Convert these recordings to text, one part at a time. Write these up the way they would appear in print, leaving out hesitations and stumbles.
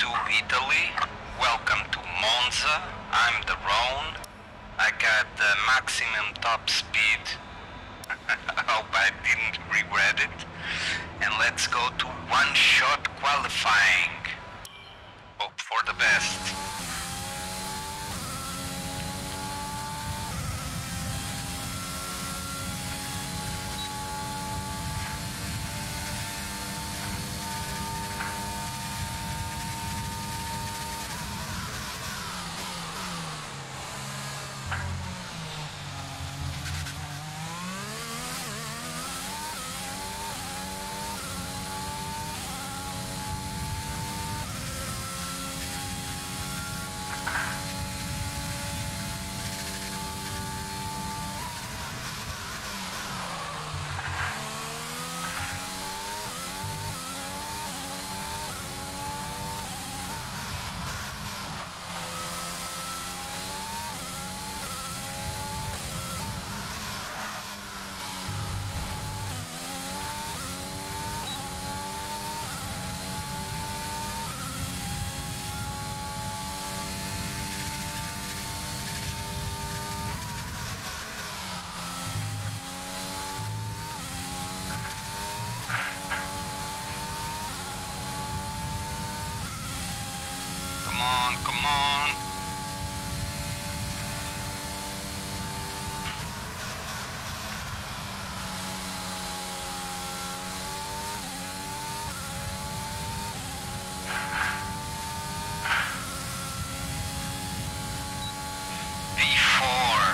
to Italy. Welcome to Monza. I'm the Rhone. I got the maximum top speed. I hope I didn't regret it. And let's go to one-shot qualifying. Hope for the best. Come on. P4.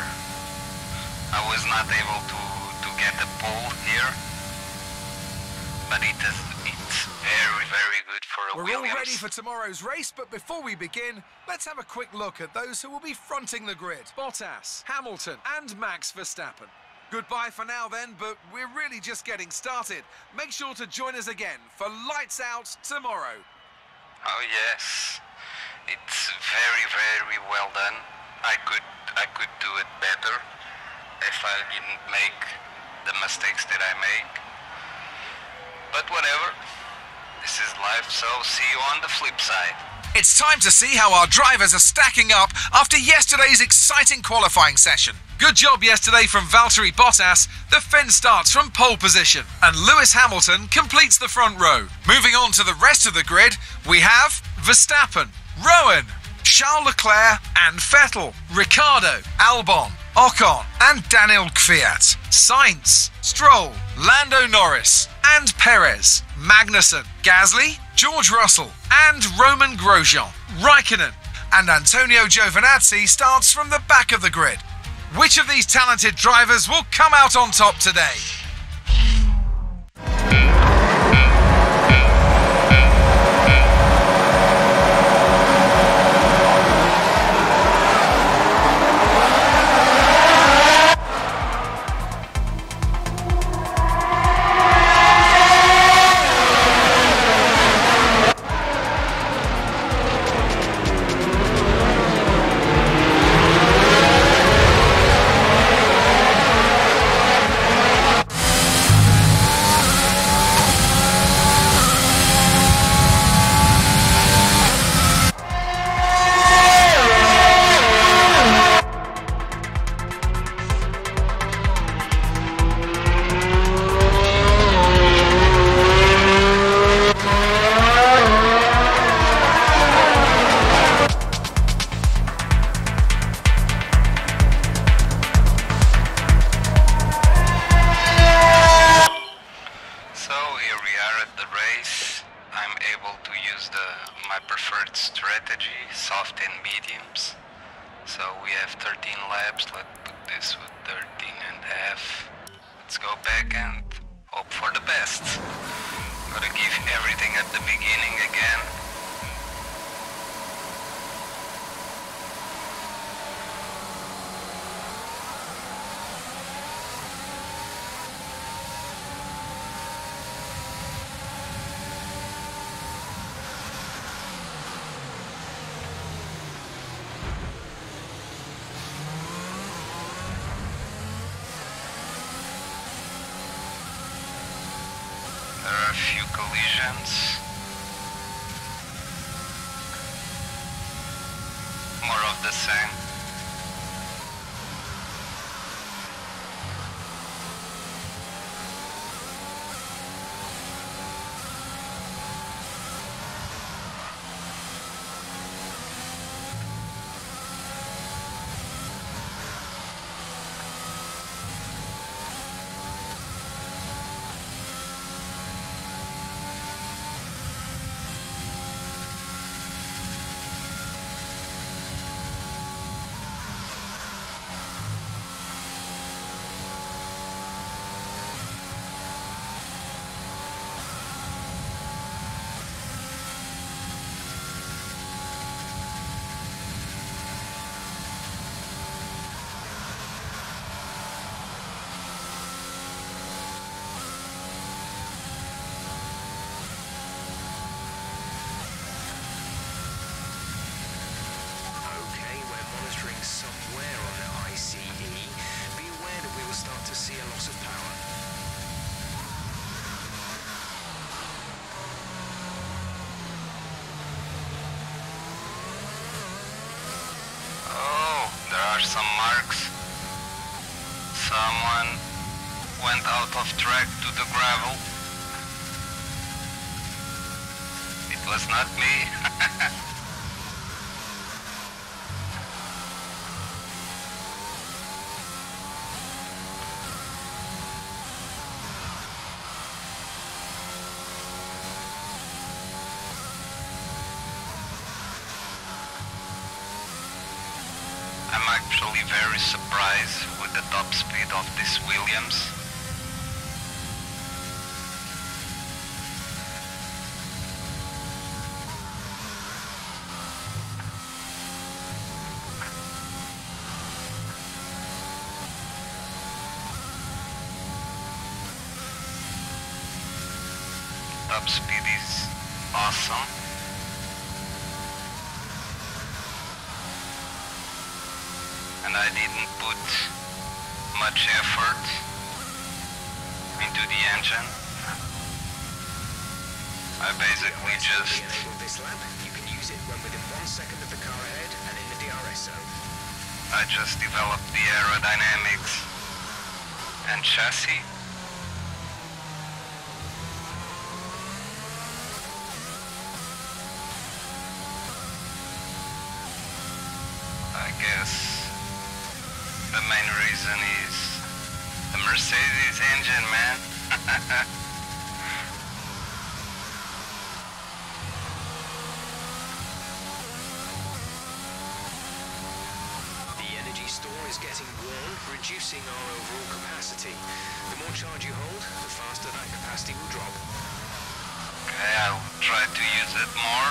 I was not able to get the pole here, but it's very good for a Williams. We're all ready for tomorrow's race, but before we begin, let's have a quick look at those who will be fronting the grid. Bottas, Hamilton and Max Verstappen. Goodbye for now then, but we're really just getting started. Make sure to join us again for Lights Out tomorrow. Oh yes, it's very well done. I could do it better if I didn't make the mistakes that I make. But whatever. This is life, so see you on the flip side. It's time to see how our drivers are stacking up after yesterday's exciting qualifying session. Good job yesterday from Valtteri Bottas. The Finn starts from pole position and Lewis Hamilton completes the front row. Moving on to the rest of the grid, we have Verstappen, Rowan, Charles Leclerc and Vettel, Ricciardo, Albon, Ocon and Daniel Kvyat, Sainz, Stroll, Lando Norris and Perez, Magnussen, Gasly, George Russell and Roman Grosjean, Raikkonen and Antonio Giovinazzi starts from the back of the grid. Which of these talented drivers will come out on top today? My preferred strategy, soft and mediums. So we have 13 laps, let's put this with 13 and a half. Let's go back and hope for the best. Gotta give everything at the beginning again. There are a few collisions. of the same. Somewhere on the ICE, be aware that we will start to see a loss of power. Oh, there are some marks. Someone went out of track to the gravel. It was not me. I'm actually very surprised with the top speed of this Williams. Top speed is awesome. And I didn't put much effort into the engine. I basically just... This lap, you can use it when within 1 second of the car ahead and in the DRS zone. I just developed the aerodynamics and chassis. I guess the main reason is the Mercedes engine, man. The energy store is getting worn, reducing our overall capacity. The more charge you hold, the faster that capacity will drop. Okay, I'll try to use it more.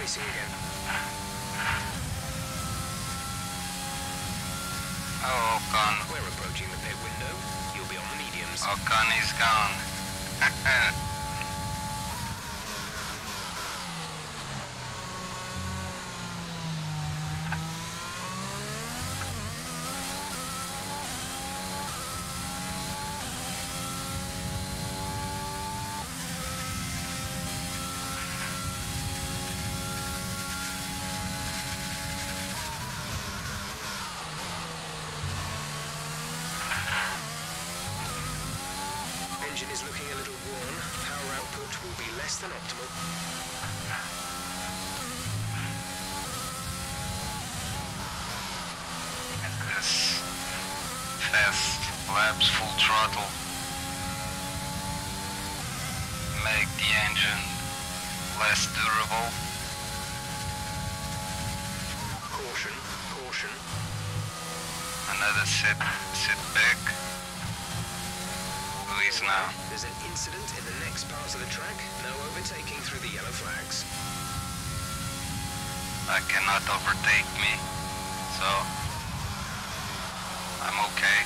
racing again. Oh, Ocon. We're approaching the pit window. You'll be on the mediums. Ocon is gone. Engine is looking a little worn. Power output will be less than optimal. This fast laps full throttle make the engine less durable. Caution, caution. Another setback. Who is now? There's an incident in the next part of the track. No overtaking through the yellow flags. Cannot overtake me, so I'm okay.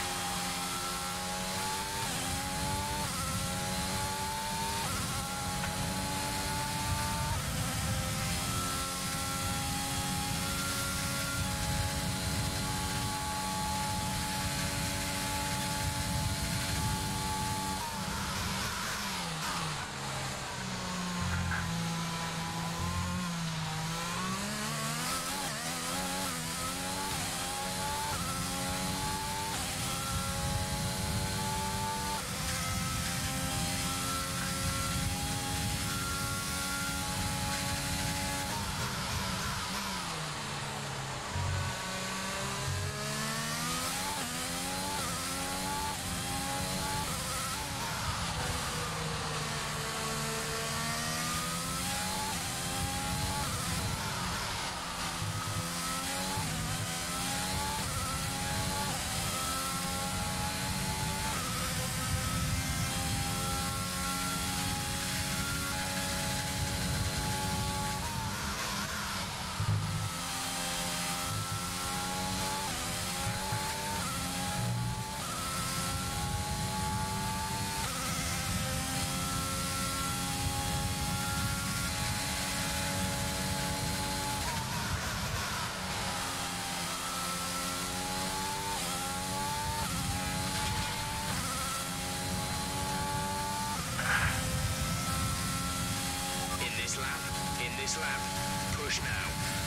In this lap, push now.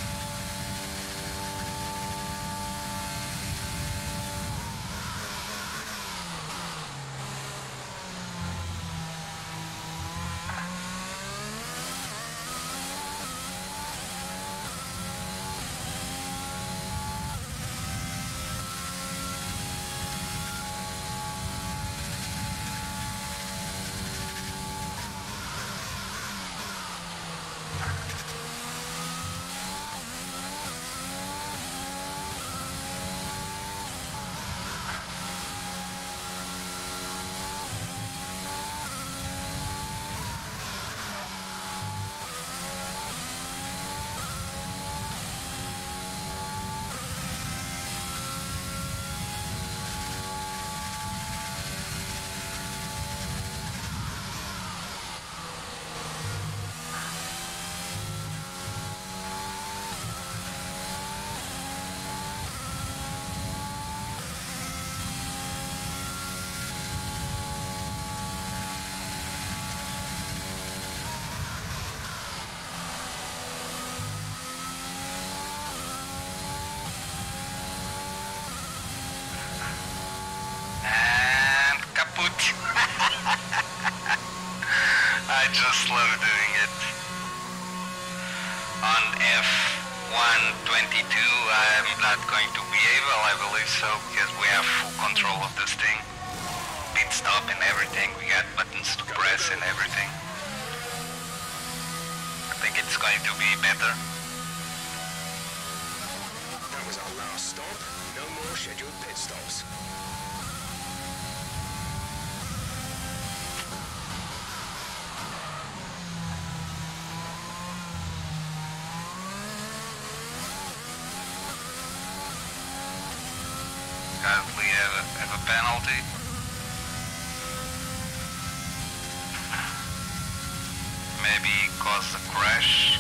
I just love doing it. On F122 I'm not going to be able, I believe so, because we have full control of this thing. Pit stop and everything, we got buttons to press and everything. I think it's going to be better. That was our last stop. No more scheduled pit stops. Gasly have a penalty. Maybe caused a crash.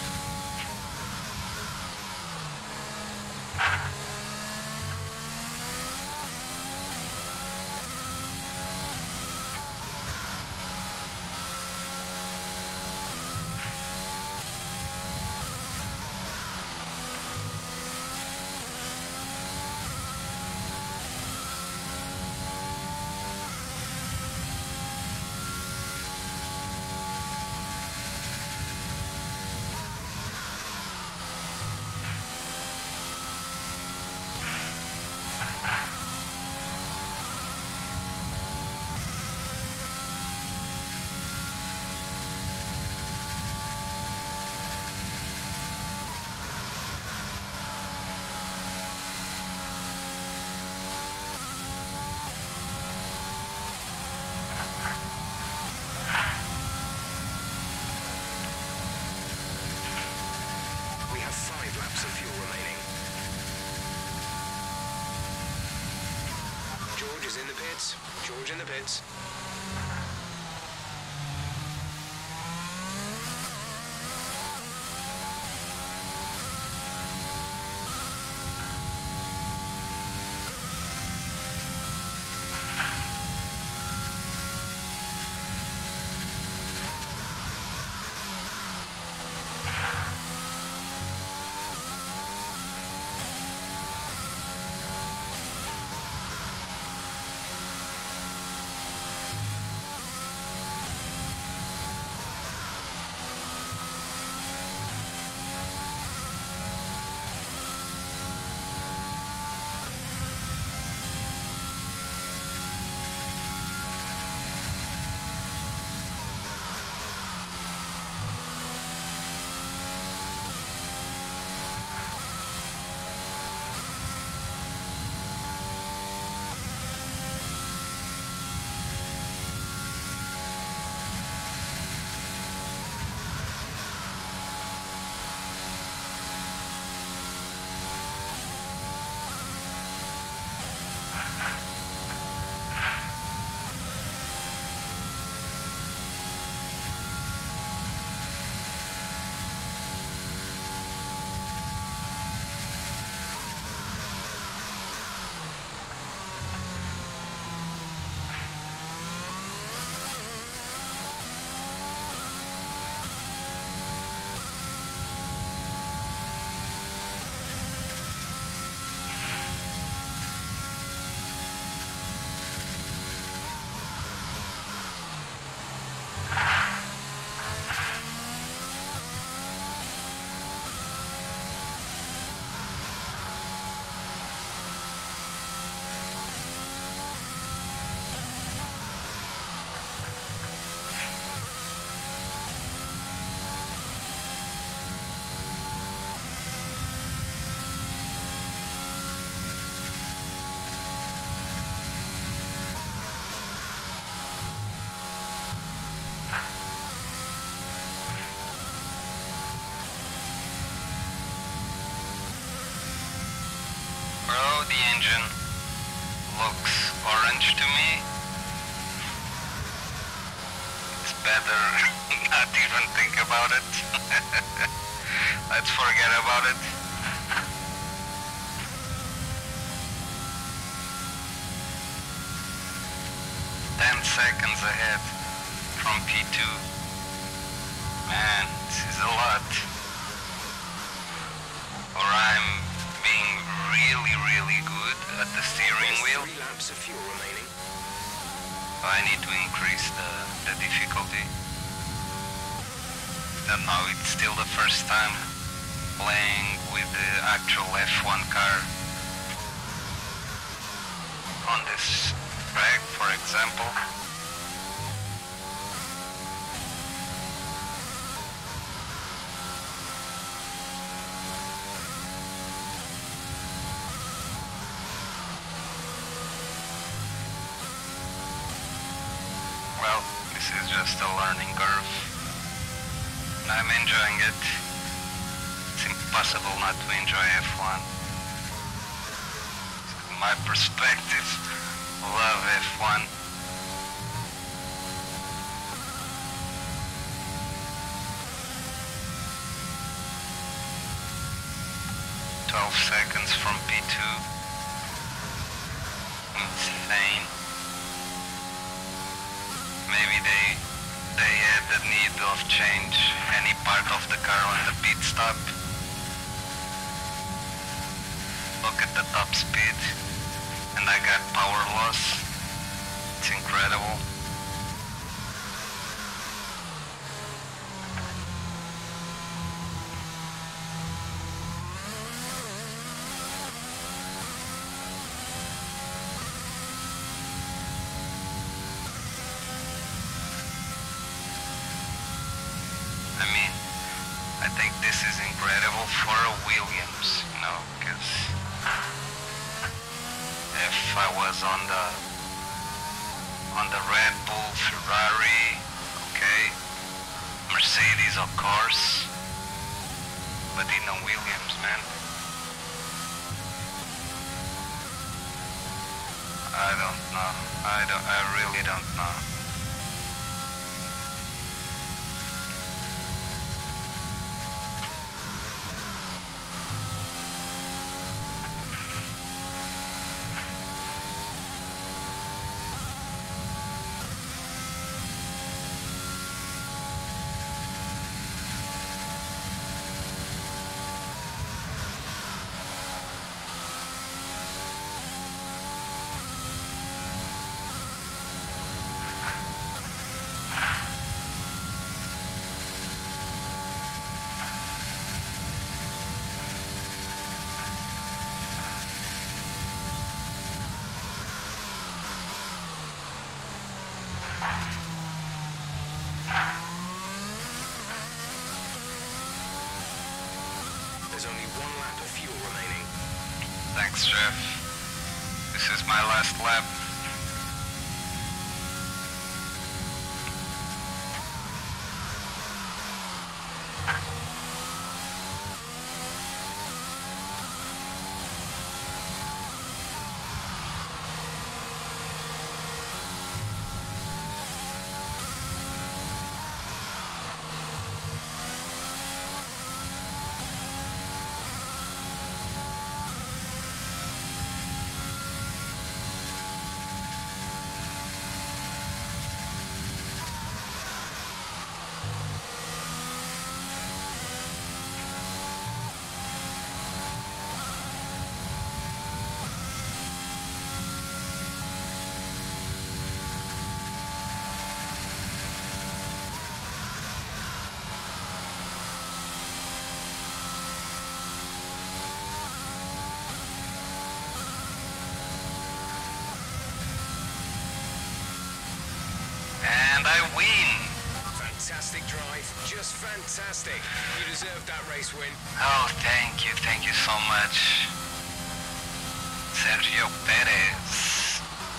We have 5 laps of fuel remaining. George is in the pits. George in the pits. The engine looks orange to me. It's better not even think about it. Let's forget about it. 10 seconds ahead from P2. Man, this is a lot. Or I'm being really good at the steering wheel. 3 laps of fuel remaining. I need to increase the difficulty. Don't know, it's still the first time playing with the actual F1 car on this track, for example. Well, this is just a learning curve. I'm enjoying it. It's impossible not to enjoy F1. my perspective. Love F1. Seconds from P2. Insane. Maybe they had the need of change any part of the car on the pit stop. Look at the top speed, and I got power loss. It's incredible. I think this is incredible for a Williams, you know, because if I was on the Red Bull, Ferrari, okay, Mercedes of course, but in a Williams, man, I don't know, I really don't know. There's only one lap of fuel remaining. Thanks, Jeff. This is my last lap. And I win! Fantastic drive, just fantastic. You deserved that race win. Oh, thank you so much. Sergio Perez.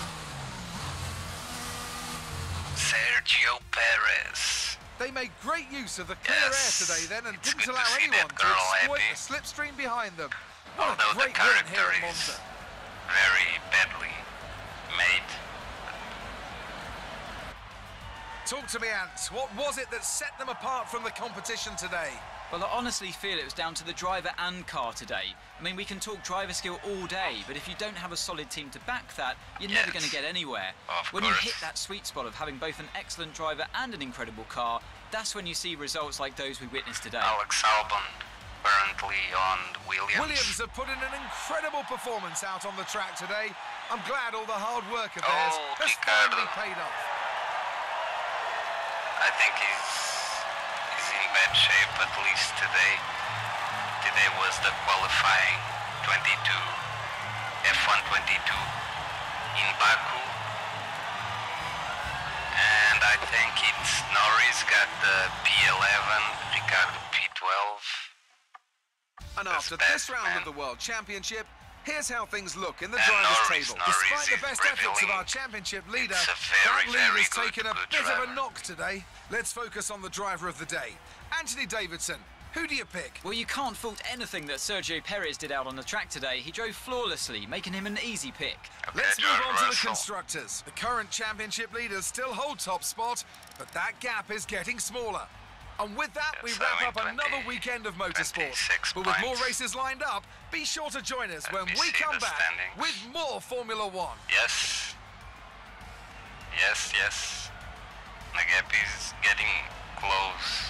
Sergio Perez. They made great use of the clear Yes, air today then and it's didn't good to allow see anyone that to girl exploit happy. the slipstream behind them. What Although a the great win here character at is Monza. very badly made. Talk to me, Ants. What was it that set them apart from the competition today? Well, I honestly feel it was down to the driver and car today. I mean, we can talk driver skill all day, but if you don't have a solid team to back that, you're never going to get anywhere. When you hit that sweet spot of having both an excellent driver and an incredible car, that's when you see results like those we witnessed today. Alex Albon, currently on Williams. Williams have put in an incredible performance out on the track today. I'm glad all the hard work of theirs has finally paid off. I think he's in bad shape, at least today. Today was the qualifying 22, F1 22 in Baku. And I think it's Norris got the P11, Ricardo P12. And after this round of the World Championship, here's how things look in the And drivers' Norris table. Despite the is best efforts of revealing our championship leader, it's a that very, lead very has taken a good bit of a driver. knock today. Let's focus on the driver of the day, Anthony Davidson, Who do you pick? Well, you can't fault anything that Sergio Perez did out on the track today. He drove flawlessly, making him an easy pick. Okay, Let's move George on to the Russell. constructors. The current championship leaders still hold top spot, but that gap is getting smaller. And with that, we Yes, wrap I mean, up another weekend of motorsport. 26 But with more points. races lined up, be sure to join us when me we see come the back standings. with more Formula One. Yes. Yes, yes. The gap is getting close.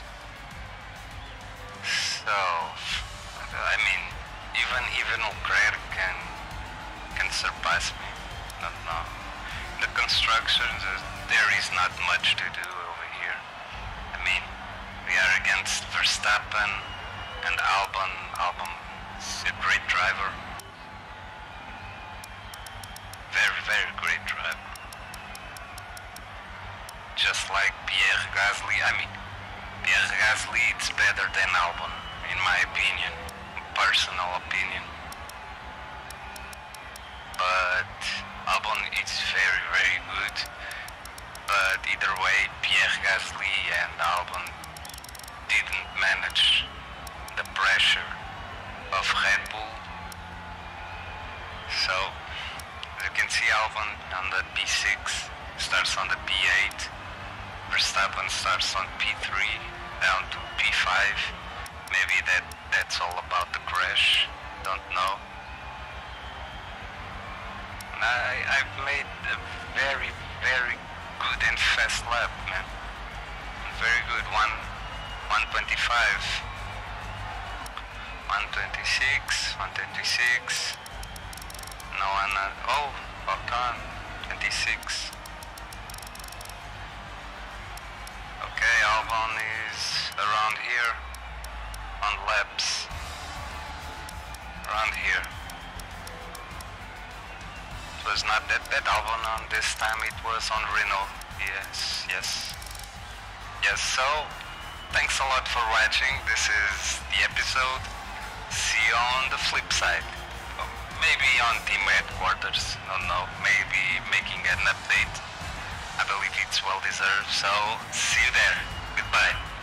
So, I mean, even Leclerc can surpass me. Not know. The construction, there is not much to do over here. I mean, we are against Verstappen and Albon. Albon is a great driver. Very, very great driver. Just like Pierre Gasly. I mean, Pierre Gasly is better than Albon, in my opinion. Personal opinion. But Albon is very, very good. But either way, Pierre Gasly and Albon didn't manage the pressure of Red Bull. So, as you can see, Albon on the P6 starts on the P8. Verstappen starts on P3 down to P5. Maybe that's all about the crash. Don't know. I've made a very, very good and fast lap, man. Very good. 125. 126. 126. No one. Oh, Ocon. 26. Okay, Albon is around here. On laps. Around here. It was not that bad Albon on this time, it was on Renault. Yes, yes. Yes, so, thanks a lot for watching. This is the episode. See you on the flip side. Maybe on team headquarters, don't know. Maybe making an update. I believe it's well deserved, so see you there. Goodbye.